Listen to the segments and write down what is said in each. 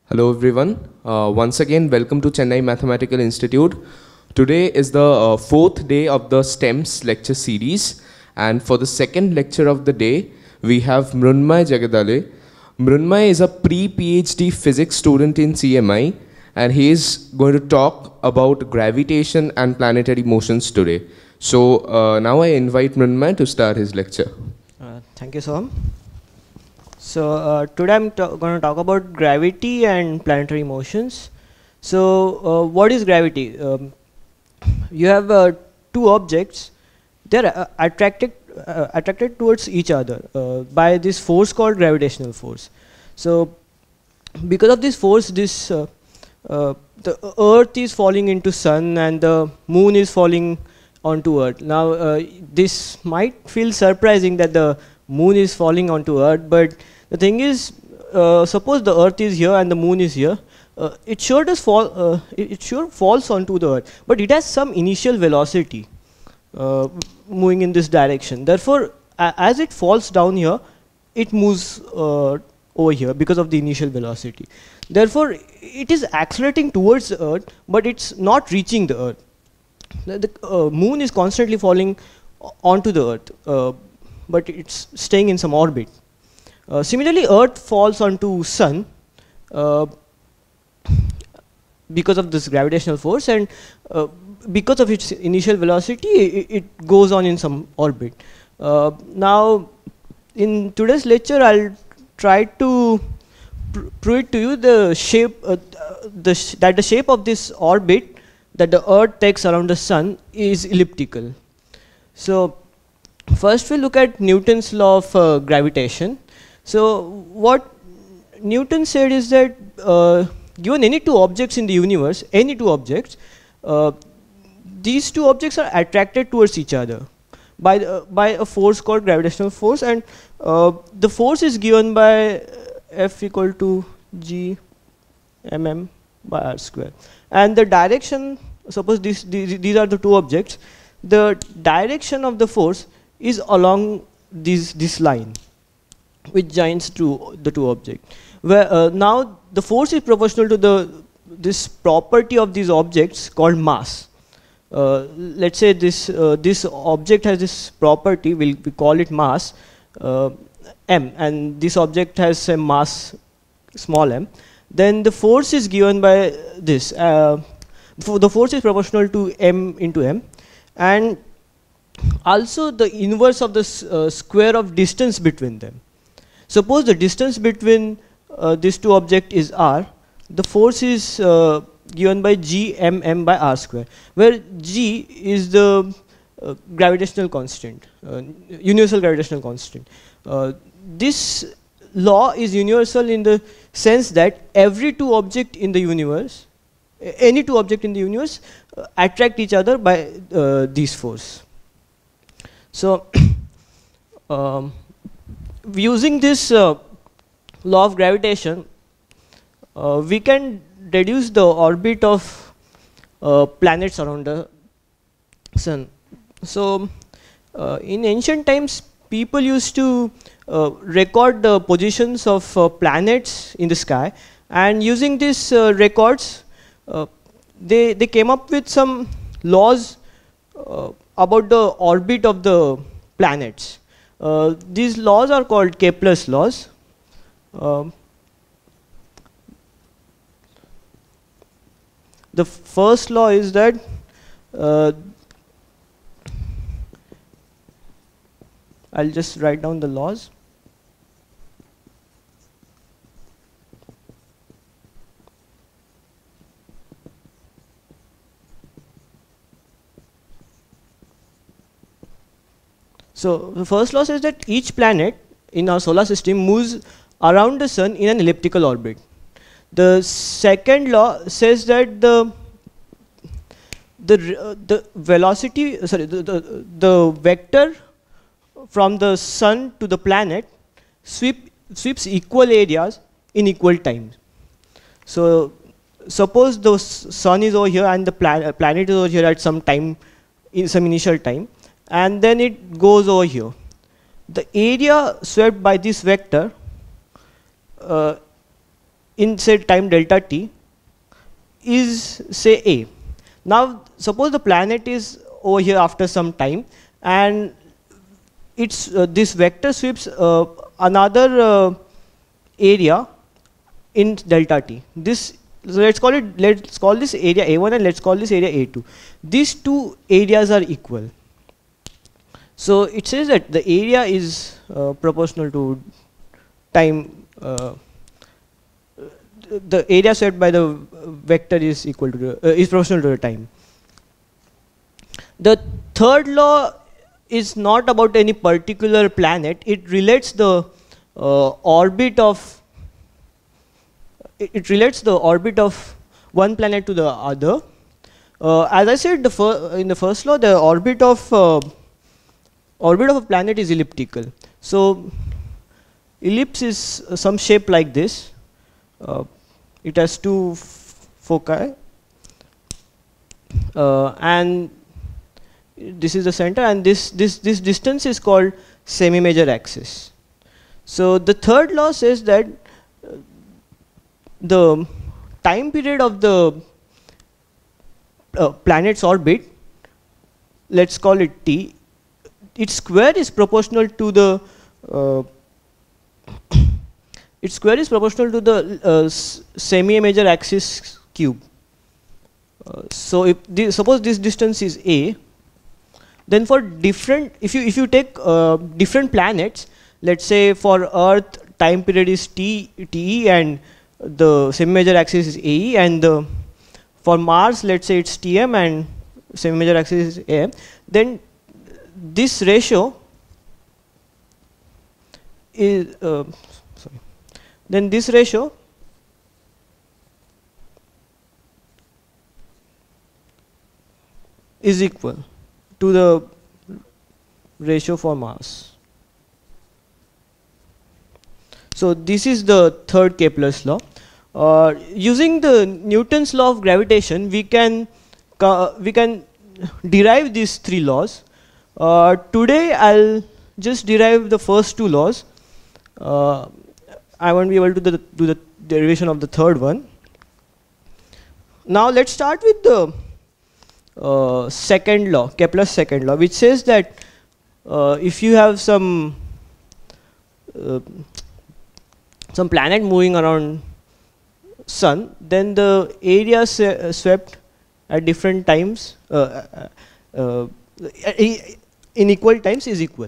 Hello everyone. Once again, welcome to Chennai Mathematical Institute. Today is the fourth day of the S.T.E.M.S lecture series, and for the second lecture of the day, we have Mrunmay Jagadale. Mrunmay is a pre-PhD physics student in CMI, and he is going to talk about gravitation and planetary motions today. So now I invite Mrunmay to start his lecture. Thank you, Soham. So today I'm going to talk about gravity and planetary motions. So what is gravity? You have two objects. They're attracted towards each other by this force called gravitational force. So because of this force, the Earth is falling into Sun and the Moon is falling onto Earth. Now this might feel surprising that the Moon is falling onto Earth, but the thing is, suppose the Earth is here and the Moon is here, it sure does fall. It sure falls onto the Earth, but it has some initial velocity moving in this direction. Therefore, as it falls down here, it moves over here because of the initial velocity. Therefore, it is accelerating towards the Earth, but it's not reaching the Earth. The Moon is constantly falling onto the Earth, but it's staying in some orbit. Similarly, Earth falls onto Sun because of this gravitational force, and because of its initial velocity, it goes on in some orbit. Now, in today's lecture, I'll try to prove it to you the shape, that the shape of this orbit that the Earth takes around the Sun is elliptical. So, first we'll look at Newton's law of gravitation. So what Newton said is that given any two objects in the universe, any two objects, these two objects are attracted towards each other by a force called gravitational force, and the force is given by F equal to G mm by r square. And the direction, suppose these are the two objects, the direction of the force is along this line which joins to the two objects. Where now the force is proportional to this property of these objects called mass. Let's say this object has this property. We call it mass m, and this object has a mass small m. Then the force is given by this. The force is proportional to m into m, and also the inverse of the square of distance between them. Suppose the distance between these two objects is r, the force is given by g mm by r square, where g is the gravitational constant, universal gravitational constant. This law is universal in the sense that every two objects in the universe, any two objects in the universe, attract each other by this force. So using this law of gravitation, we can deduce the orbit of planets around the Sun. So in ancient times, people used to record the positions of planets in the sky, and using these records, they came up with some laws about the orbit of the planets. These laws are called Kepler's laws. The first law is that I'll just write down the laws. So the first law says that each planet in our solar system moves around the Sun in an elliptical orbit. The second law says that the velocity, sorry, the vector from the Sun to the planet sweeps equal areas in equal time. So suppose the Sun is over here and the planet is over here at some time, in some initial time, and then it goes over here. The area swept by this vector in say time delta t is say a. Now suppose the planet is over here after some time, and it's this vector sweeps another area in delta t. This, so let's call this area A1 and let's call this area A2. These two areas are equal. So it says that the area is proportional to time. The area swept by the vector is equal to is proportional to the time. The third law is not about any particular planet. It relates the orbit of one planet to the other. As I said, in the first law, the orbit of a planet is elliptical. So ellipse is some shape like this. It has two foci, and this is the center, and this distance is called semi-major axis. So the third law says that the time period of the planet's orbit, let's call it t, its square is proportional to the semi-major axis cube. So if suppose this distance is a, then for different, if you take different planets, let's say for Earth time period is te, and the semi-major axis is ae, and for Mars let's say it's T.M. and semi-major axis is am, then this ratio is then this ratio is equal to the ratio for Mars. So this is the third Kepler's law. Using the Newton's law of gravitation, we can derive these three laws. Today I'll just derive the first two laws. I won't be able to do the derivation of the third one. Now let's start with the second law, Kepler's second law, which says that if you have some planet moving around sun, then the area swept at different times in equal times is equal.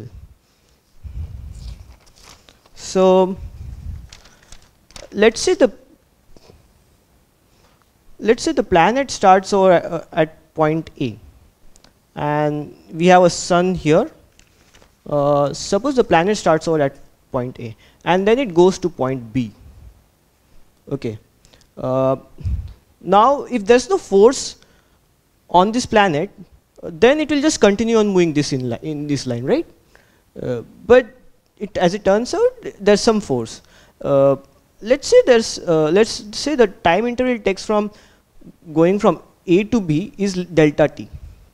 So let's say the planet starts over at point A, and we have a sun here. Suppose the planet starts over at point A, and then it goes to point B. Okay. Now, if there's no force on this planet, then it will just continue on moving this in this line, right? But as it turns out, there's some force. Let's say the time interval it takes from going from A to B is delta t.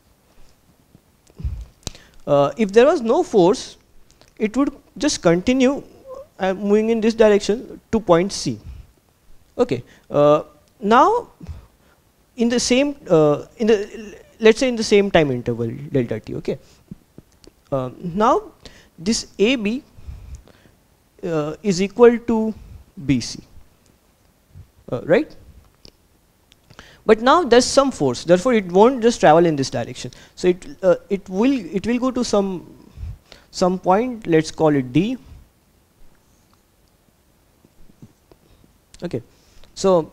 If there was no force, it would just continue moving in this direction to point C. Okay. Now, in the same let's say in the same time interval delta t. Okay. Now this AB is equal to BC, right? But now there's some force, therefore it won't just travel in this direction. So it will go to some point. Let's call it D. Okay. So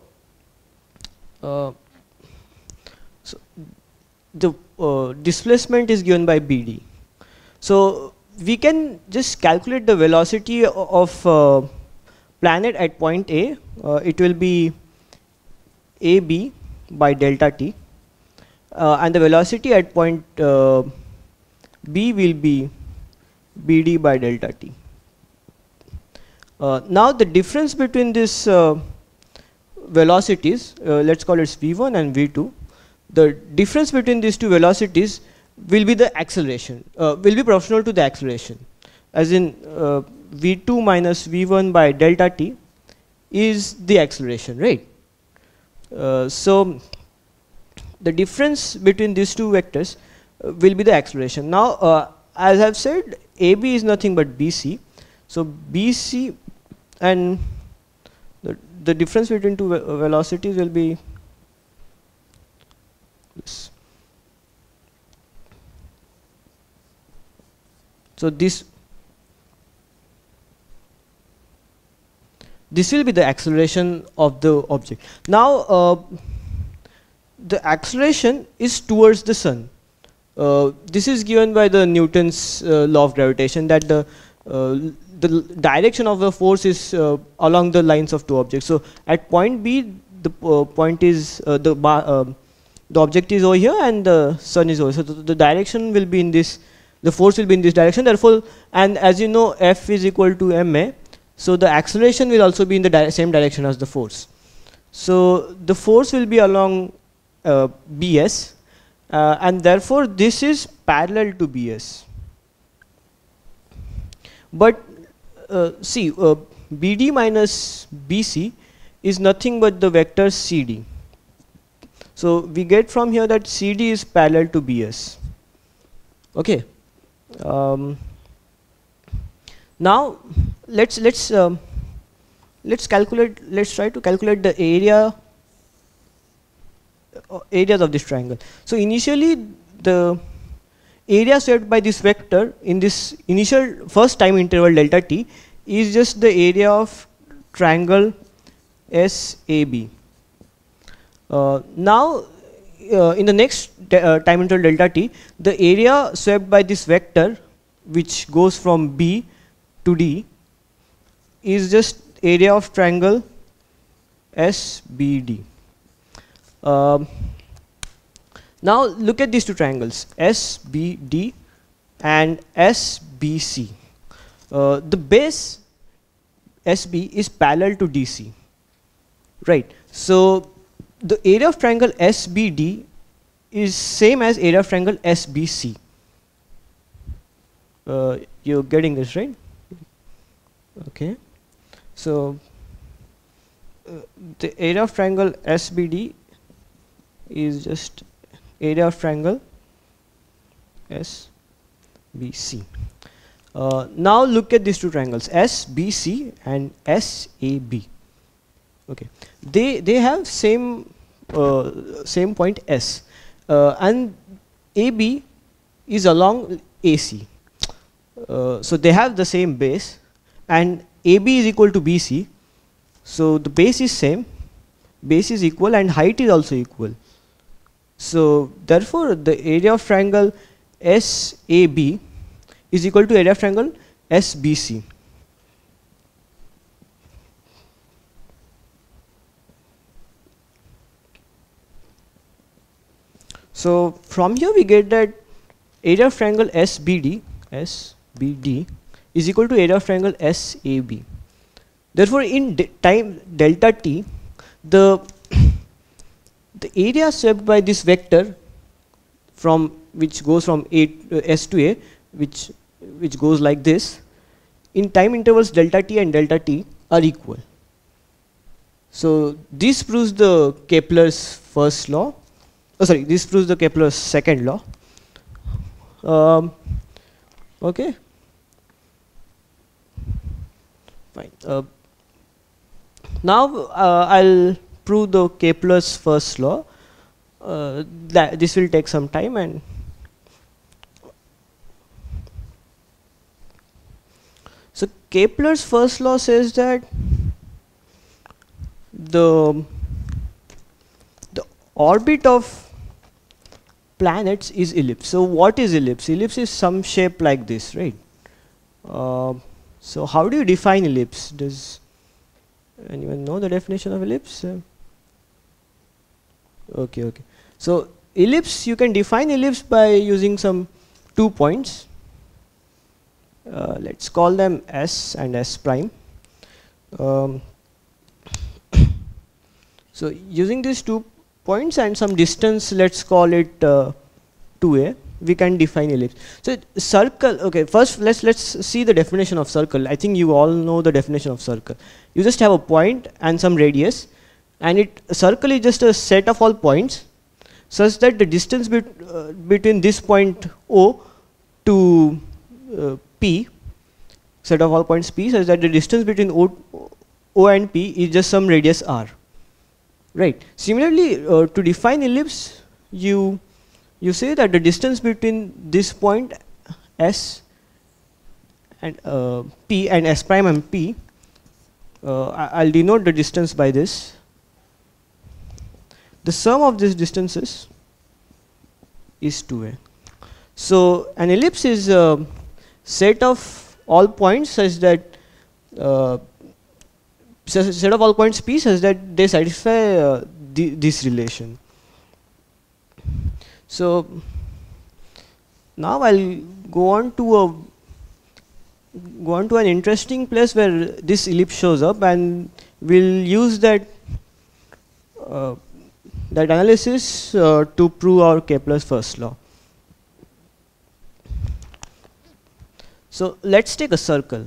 the displacement is given by BD. So we can just calculate the velocity of planet at point A. It will be AB by delta t, and the velocity at point B will be BD by delta t. Now the difference between these velocities, let's call it V1 and V2, the difference between these two velocities will be the acceleration, will be proportional to the acceleration, as in V2 minus V1 by delta t is the acceleration, right? So the difference between these two vectors will be the acceleration. Now, as I've said, AB is nothing but BC. So BC and the difference between two velocities will be this. So this will be the acceleration of the object. Now, the acceleration is towards the sun. This is given by the Newton's law of gravitation, that the direction of the force is along the lines of two objects. So at point B, the point is the object is over here and the sun is over. So the direction will be in this. The force will be in this direction. Therefore, and as you know, F is equal to ma. So the acceleration will also be in the same direction as the force. So the force will be along Bs, and therefore this is parallel to Bs. But see, BD minus BC is nothing but the vector CD. So we get from here that CD is parallel to Bs. Okay. Now let's calculate. Let's try to calculate the areas of this triangle. So initially, the area swept by this vector in this initial first time interval delta t is just the area of triangle SAB. Now, in the next time interval delta t, the area swept by this vector, which goes from B to D, is just area of triangle SBD. Now look at these two triangles, SBD and SBC. The base SB is parallel to DC, right? So the area of triangle SBD is same as area of triangle SBC. You're getting this, right? Okay. So the area of triangle SBD is just area of triangle SBC. Now look at these two triangles, SBC and SAB. Okay, they have same point S, and AB is along AC. So they have the same base, and AB is equal to BC. So the base is same, base is equal, and height is also equal. So therefore, the area of triangle SAB is equal to area of triangle SBC. So from here we get that area of triangle SBD is equal to area of triangle SAB. Therefore, in time delta t, the area swept by this vector from which goes from S to A, which goes like this, in time intervals delta t and delta t are equal. So this proves the Kepler's first law. Oh, sorry, this proves the Kepler's second law. Okay. Fine. Now I'll prove the Kepler's first law. This will take some time, and so Kepler's first law says that the orbit of planets is ellipse. So what is ellipse? Ellipse is some shape like this, right? So how do you define ellipse? Does anyone know the definition of ellipse? Okay. So ellipse, you can define ellipse by using some 2 points. Let's call them S and S prime. So using these 2 points and some distance, let's call it 2a. we can define ellipse. So circle, okay, first let's see the definition of circle. I think you all know the definition of circle. You just have a point and some radius, and a circle is just a set of all points such that the distance between this point O to P, set of all points P, such that the distance between O and P is just some radius R. Right. Similarly, to define ellipse, you say that the distance between this point S and P and S prime and P, I'll denote the distance by this. The sum of these distances is 2a. So an ellipse is a set of all points such that set of all points P such that they satisfy this relation. So now I'll go on to an interesting place where this ellipse shows up, and we'll use that analysis to prove our Kepler's first law. So let's take a circle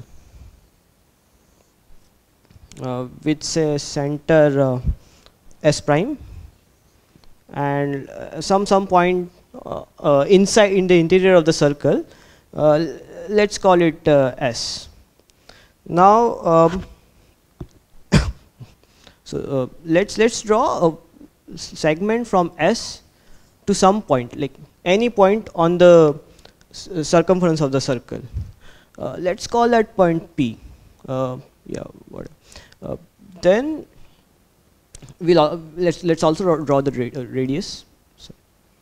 with say center S prime and some point inside in the interior of the circle. Let's call it S. Now so let's draw a segment from S to some point, like any point on the circumference of the circle. Let's call that point P. Yeah, whatever. Then let's also draw the radius. So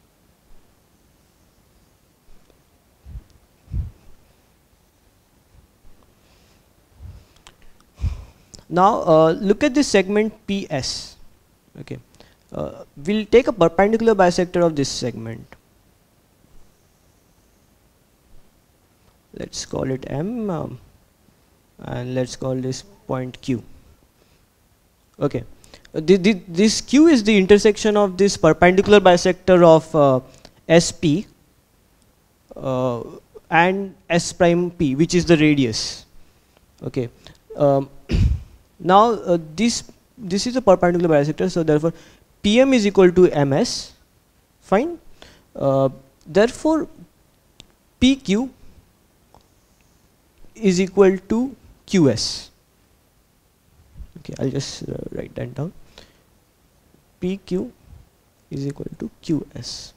now look at this segment PS. Okay, we'll take a perpendicular bisector of this segment. Let's call it M, and let's call this point Q. Okay, this Q is the intersection of this perpendicular bisector of SP and S prime P, which is the radius. Okay, now this is a perpendicular bisector, so therefore PM is equal to MS. Fine. Therefore PQ is equal to QS. Okay, I'll just write that down. PQ is equal to QS.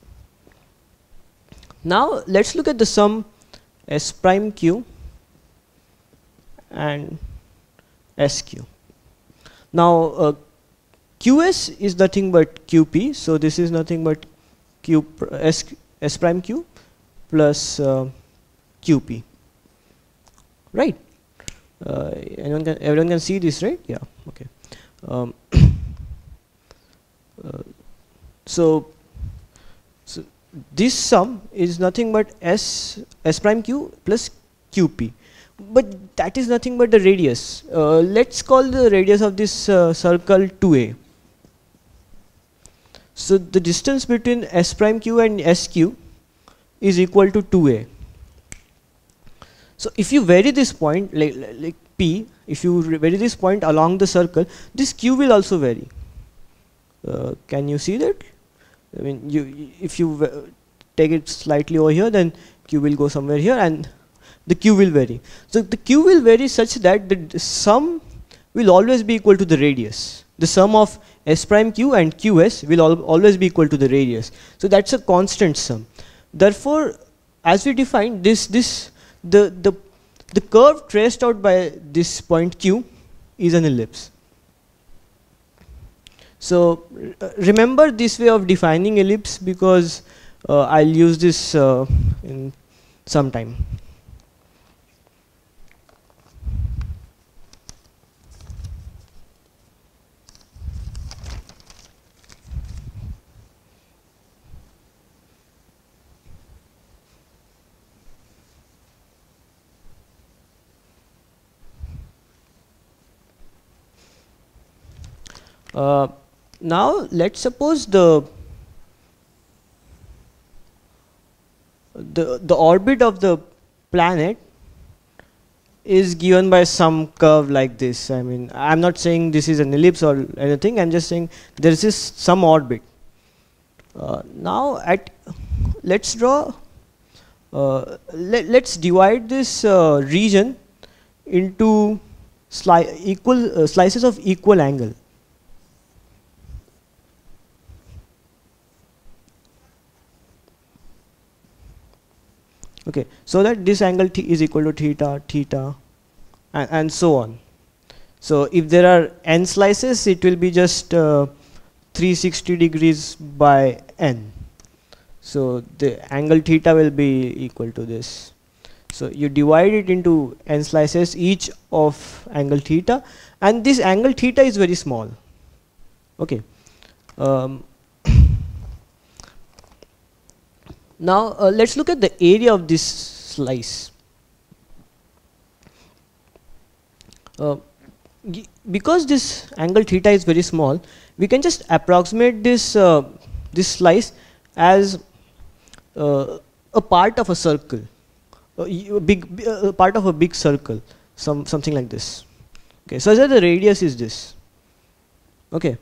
Now let's look at the sum S prime Q and SQ. Now QS is nothing but QP, so this is nothing but S prime Q plus QP. Right? Everyone can see this, right? Yeah. Okay. So this sum is nothing but S prime Q plus QP, but that is nothing but the radius. Let's call the radius of this circle 2a. So the distance between S prime Q and SQ is equal to 2a. So if you vary this point, like P, if you vary this point along the circle, this Q will also vary. Can you see that? I mean, if you take it slightly over here, then Q will go somewhere here, and the Q will vary. So the Q will vary such that the sum will always be equal to the radius. The sum of S prime Q and QS will always be equal to the radius. So that's a constant sum. Therefore, as we define the curve traced out by this point Q is an ellipse. So remember this way of defining ellipse, because I'll use this in some time. Now let's suppose the the orbit of the planet is given by some curve like this. I mean, I'm not saying this is an ellipse or anything. I'm just saying there is some orbit. Now let's draw. Let's divide this region into slices of equal angle. Okay, so that this angle is equal to theta, theta, and so on. So if there are n slices, it will be just 360 degrees by n. So the angle theta will be equal to this. So you divide it into n slices, each of angle theta, and this angle theta is very small. Okay. Now let's look at the area of this slice. Because this angle theta is very small, we can just approximate this this slice as a part of a circle, part of a big circle, something like this. Okay, so the radius is this. Okay,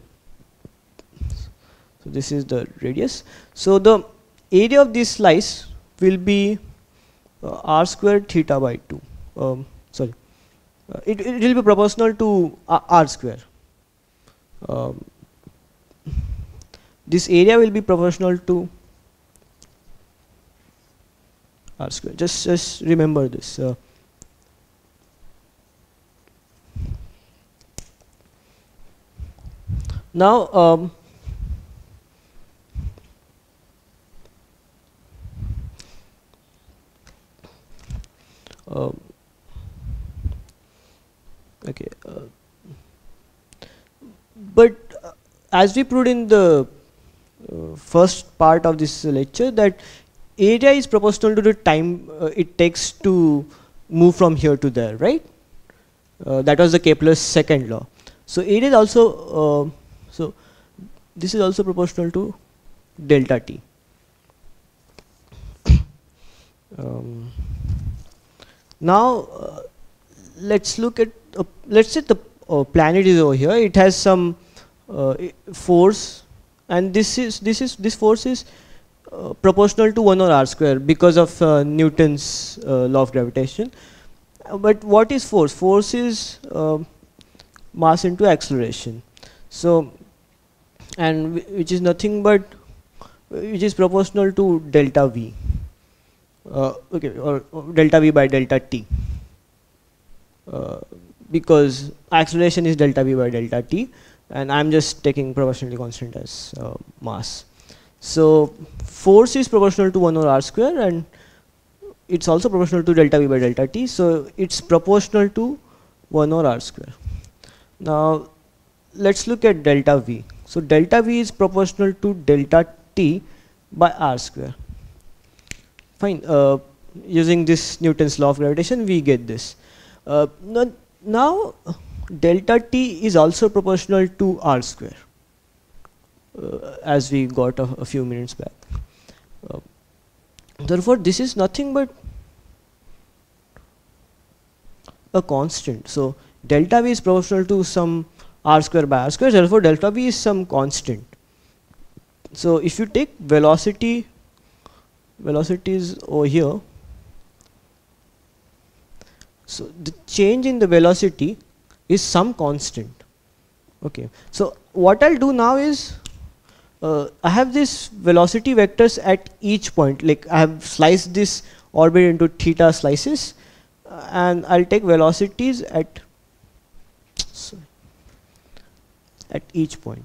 so this is the radius. So the area of this slice will be r squared theta by 2. Sorry, it will be proportional to r square. This area will be proportional to r square. Just remember this. Now okay, but as we proved in the first part of this lecture, that area is proportional to the time it takes to move from here to there, right? That was the Kepler's second law. So area is also so this is also proportional to delta t. Now let's look at let's say the planet is over here. It has some force, and this force is proportional to 1 over r square because of Newton's law of gravitation. But what is force? Force is mass into acceleration. So, and which is nothing but which is proportional to delta v. Okay, or delta v by delta t. Because acceleration is delta v by delta t, and I'm just taking proportionally constant as mass. So force is proportional to 1 over r square, and it's also proportional to delta v by delta t. So it's proportional to 1 over r square. Now let's look at delta v. So delta v is proportional to delta t by r square. Fine. Using this Newton's law of gravitation, we get this. Now delta t is also proportional to r square, as we got a few minutes back. Therefore this is nothing but a constant. So delta v is proportional to some r square by r square, therefore delta v is some constant. So if you take velocity is over here, so the change in the velocity is some constant. Okay, so what I'll do now is I have this velocity vectors at each point. Like I have sliced this orbit into theta slices, and I'll take velocities at each point.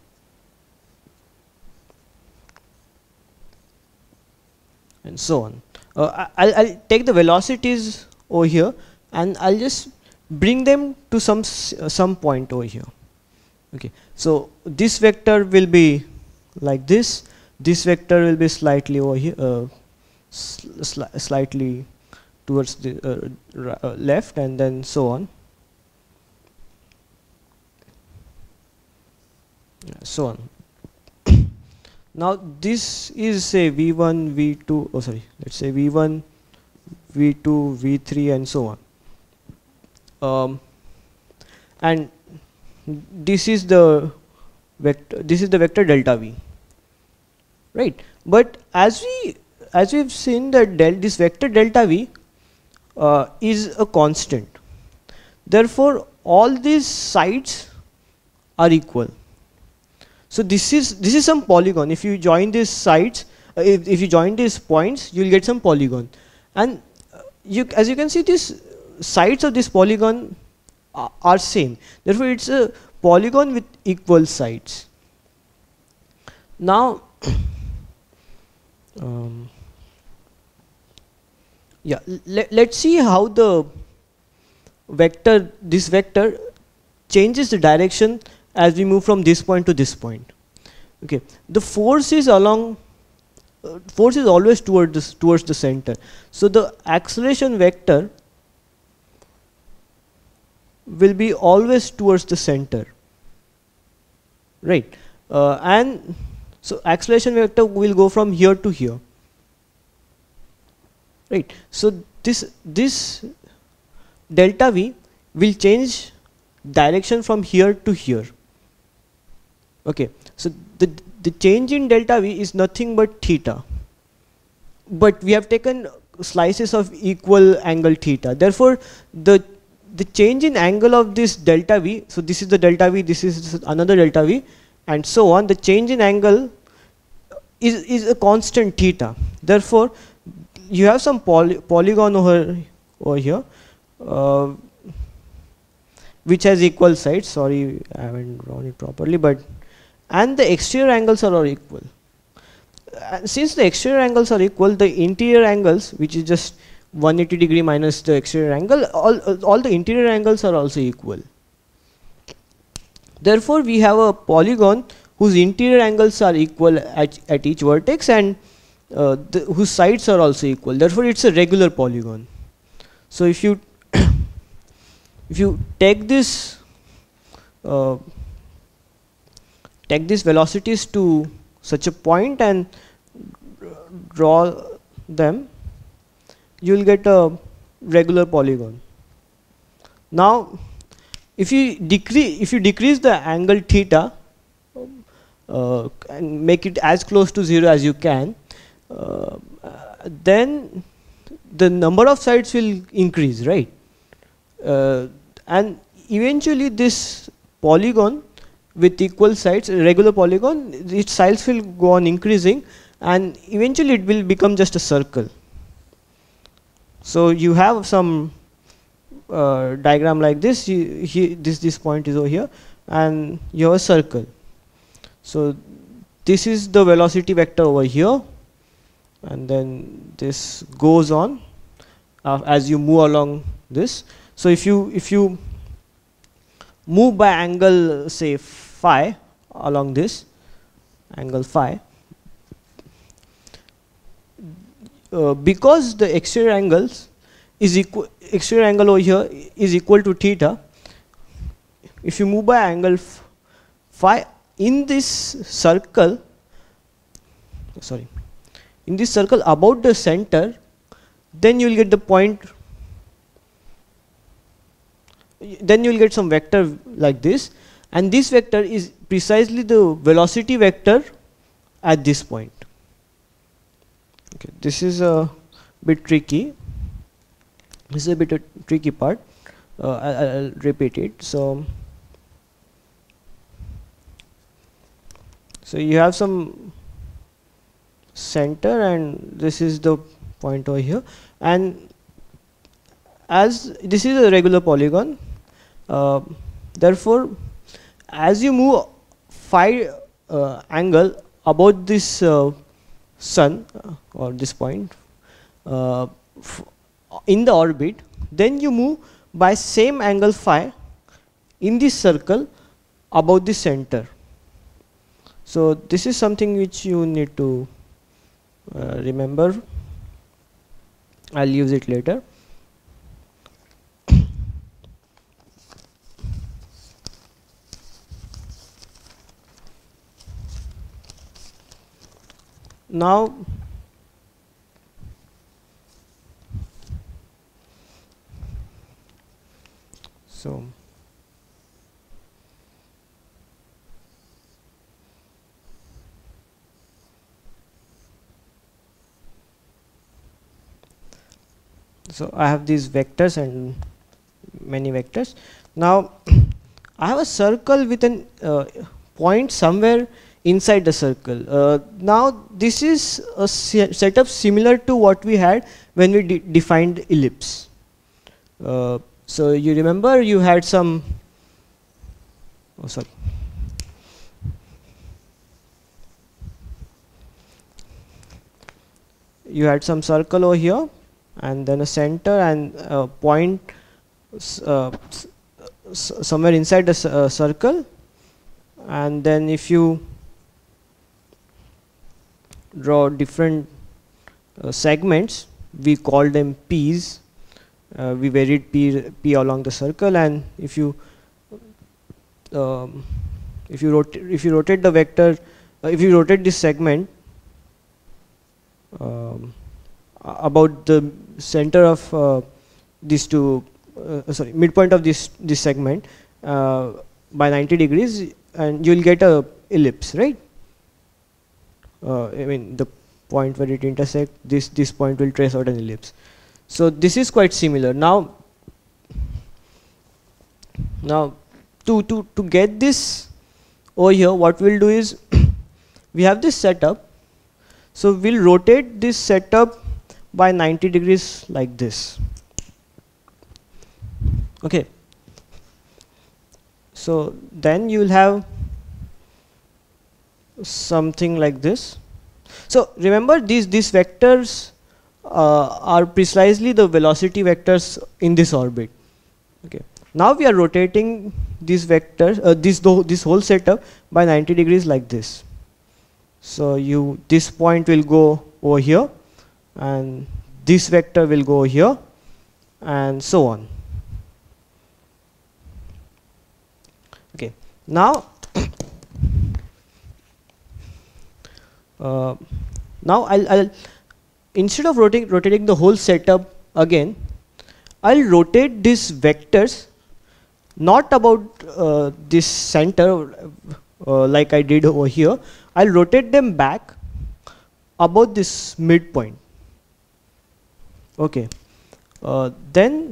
And so on. I'll take the velocities over here, and I'll just bring them to some point over here. Okay, so this vector will be like this. This vector will be slightly over here, slightly towards the left, and then so on. So on. Now this is say v1, v2, oh sorry, let's say v1, v2, v3 and so on. And this is the vector delta v, right? But as we've seen that this vector delta v is a constant. Therefore, all these sides are equal. So this is some polygon. If you join these sides, if you join these points, you will get some polygon. And as you can see, these sides of this polygon are same. Therefore, it's a polygon with equal sides. Now, yeah, let's see how this vector changes the direction as we move from this point to this point. Okay, the force is always towards the center. So the acceleration vector will be always towards the center, right? And so acceleration vector will go from here to here, right? So this delta v will change direction from here to here. Okay, so the change in delta v is nothing but theta, but we have taken slices of equal angle theta. Therefore, the change in angle of this delta v, so this is the delta v, this is another delta v, and so on. The change in angle is a constant theta. Therefore, you have some polygon over here, which has equal sides. Sorry, I haven't drawn it properly, but and the exterior angles are all equal. Since the exterior angles are equal, the interior angles, which is just 180 degree minus the exterior angle, all the interior angles are also equal. Therefore, we have a polygon whose interior angles are equal at each vertex, and whose sides are also equal. Therefore, it's a regular polygon. So if you if you take this velocities to such a point and draw them, you will get a regular polygon. Now, if you decrease the angle theta and make it as close to 0 as you can, then the number of sides will increase, right? And eventually this polygon with equal sides, a regular polygon, its sides will go on increasing, and eventually it will become just a circle. So you have some diagram like this. This point is over here, and you have a circle. So this is the velocity vector over here, and then this goes on as you move along this. So if you move by angle, say phi, along this angle phi, because the exterior angles is equal, exterior angle over here is equal to theta. If you move by angle phi in this circle, about the center, then you will get the point. Then you will get some vector like this, and this vector is precisely the velocity vector at this point. Okay, this is a bit tricky. This is a bit a tricky part. I'll repeat it. So you have some center, and this is the point over here, and as this is a regular polygon, therefore as you move phi angle about this sun or this point in the orbit, then you move by same angle phi in this circle about the center. So this is something which you need to remember. I'll use it later. now so I have these vectors and many vectors. Now I have a circle with an point somewhere inside the circle. Now this is a setup similar to what we had when we defined ellipse. So you remember you had some, oh sorry, you had some circle over here and then a center and a point somewhere inside the circle, and then if you draw different segments, we call them P's. We varied P along the circle, and if you rotate the vector, if you rotate this segment about the center of these two, sorry, midpoint of this segment by 90 degrees, and you will get a ellipse, right? I mean the point where it intersects, this point will trace out an ellipse. So this is quite similar. Now to get this over here, what we'll do is we have this setup, so we'll rotate this setup by 90 degrees like this. Okay, so then you will have something like this. So remember, these vectors are precisely the velocity vectors in this orbit. Okay, now we are rotating these vectors, this whole setup by 90 degrees like this. So this point will go over here, and this vector will go here, and so on. Okay, now now I'll instead of rotating the whole setup again, I'll rotate these vectors not about this center like I did over here. I'll rotate them back about this midpoint. Okay, then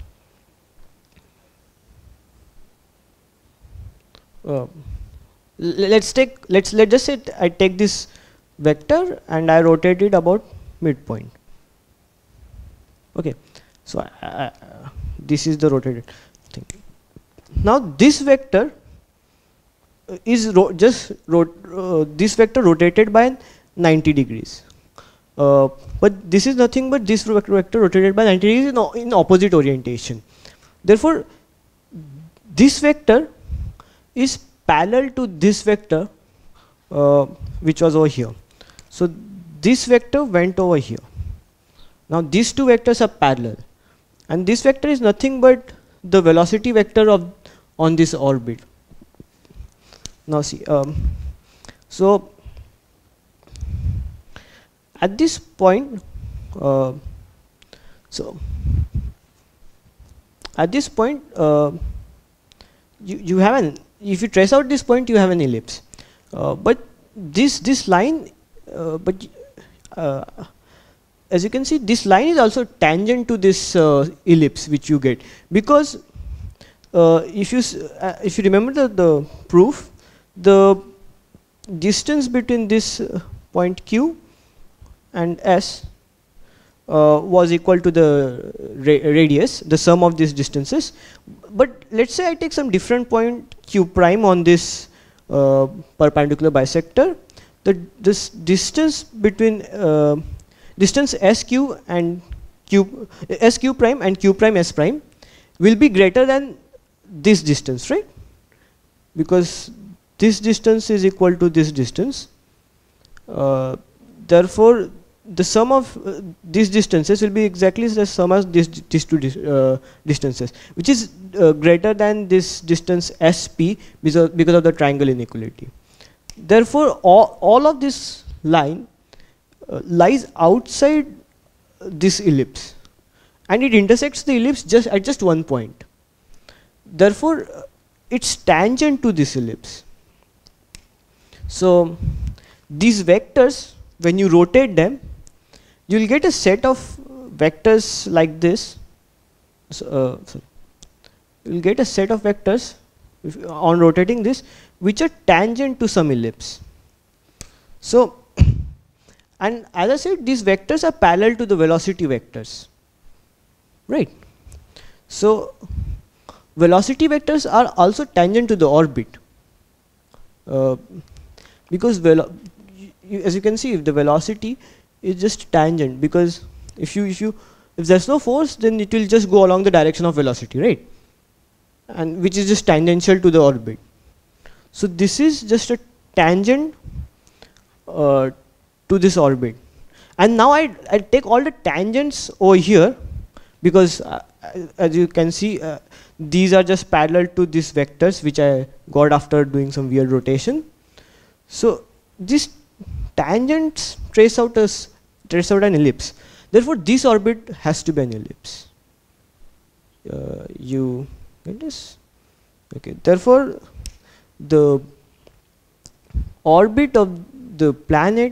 let's just say I take this vector and I rotate it about midpoint. Okay, so this is the rotated thing. Now this vector is this vector rotated by 90 degrees, but this is nothing but this vector rotated by 90 degrees in opposite orientation. Therefore this vector is parallel to this vector which was over here. So this vector went over here. Now these two vectors are parallel, and this vector is nothing but the velocity vector on this orbit. Now see, so at this point, you have an, if you trace out this point, you have an ellipse, but this line, as you can see, this line is also tangent to this ellipse which you get, because if you remember the proof, the distance between this point Q and S was equal to the radius, the sum of these distances. But let's say I take some different point Q prime on this perpendicular bisector. This distance between distance SQ and SQ prime and Q prime S prime will be greater than this distance, right? Because this distance is equal to this distance. Therefore, the sum of these distances will be exactly the sum as these two distances, which is greater than this distance SP because of the triangle inequality. Therefore, all of this line lies outside this ellipse, and it intersects the ellipse just at just one point. Therefore, it's tangent to this ellipse. So these vectors, when you rotate them, you will get a set of vectors like this. So, you will get a set of vectors on rotating this, which are tangent to some ellipse. So, and as I said, these vectors are parallel to the velocity vectors, right? So velocity vectors are also tangent to the orbit, because as you can see, if the velocity is just tangent, because if there's no force, then it will just go along the direction of velocity, right? And which is just tangential to the orbit. So this is just a tangent to this orbit. And now I take all the tangents over here, because as you can see, these are just parallel to these vectors which I got after doing some weird rotation. So these tangents trace out an ellipse. Therefore, this orbit has to be an ellipse. You get this? Okay. Therefore, the orbit of the planet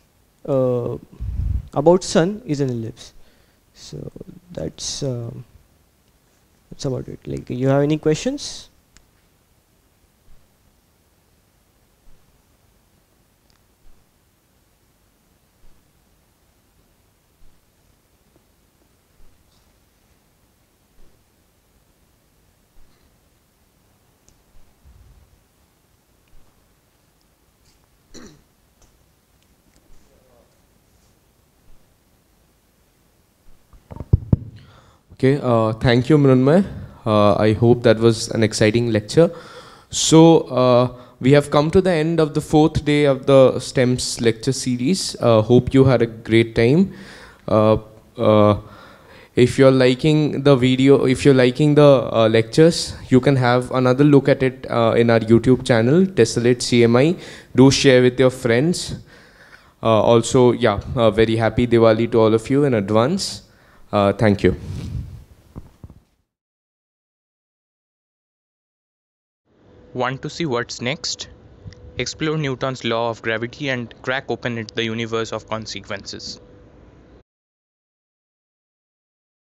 about Sun is an ellipse. So that's about it. Like, you have any questions? Okay, thank you, Mrunmay. I hope that was an exciting lecture. So we have come to the end of the 4th day of the S.T.E.M.S lecture series. Hope you had a great time. If you're liking the video, if you're liking the lectures, you can have another look at it in our YouTube channel, Tessellate CMI. Do share with your friends. Also, yeah, very happy Diwali to all of you in advance. Thank you. Want to see what's next? Explore Newton's law of gravity and crack open the universe of consequences.